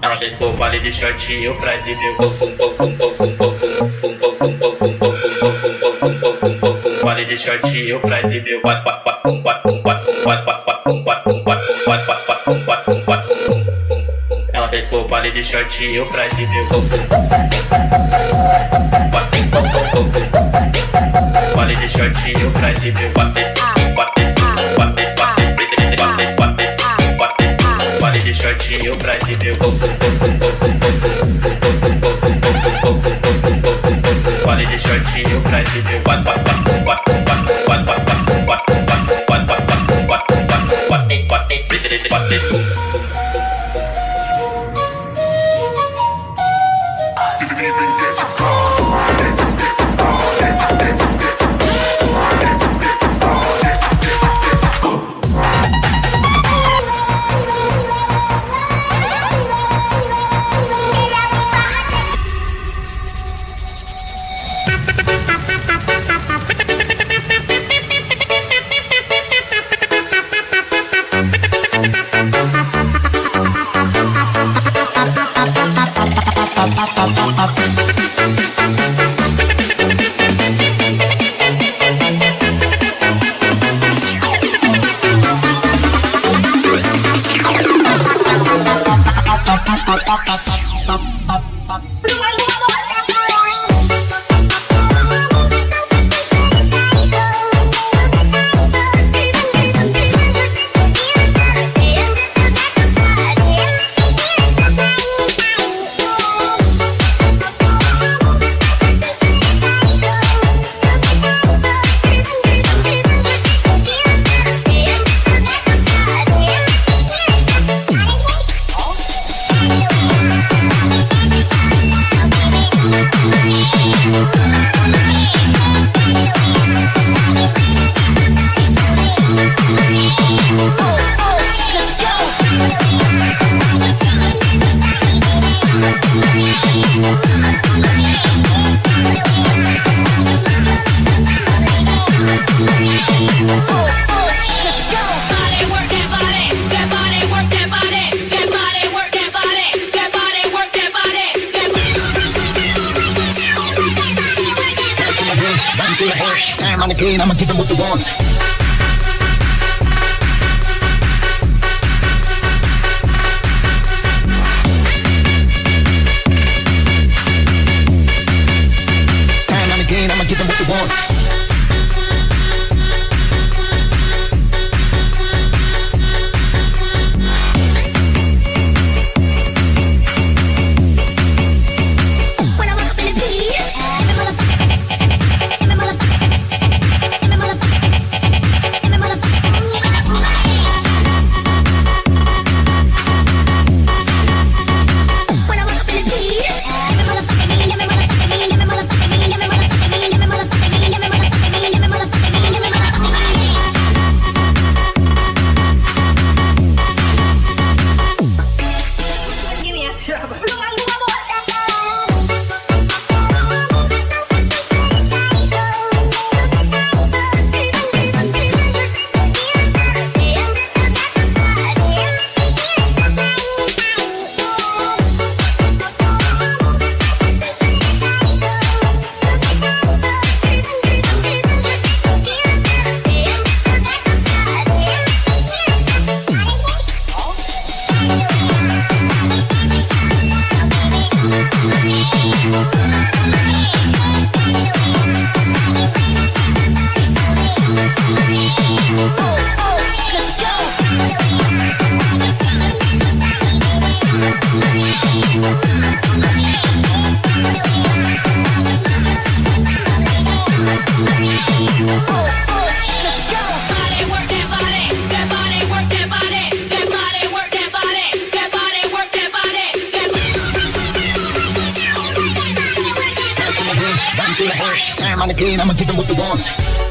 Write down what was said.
Ela ficou vale de shortinho pra exibir o vale de shortinho pra exibir o ela ficou vale de shortinho pra exibir o vale de shortinho pra exibir o vale de shortinho pra exibir o vale de shortinho pra exibir time on the game, I'ma give them what they want. Time on the game, I'ma give them what they want. Time on the game, I'ma give them what they want.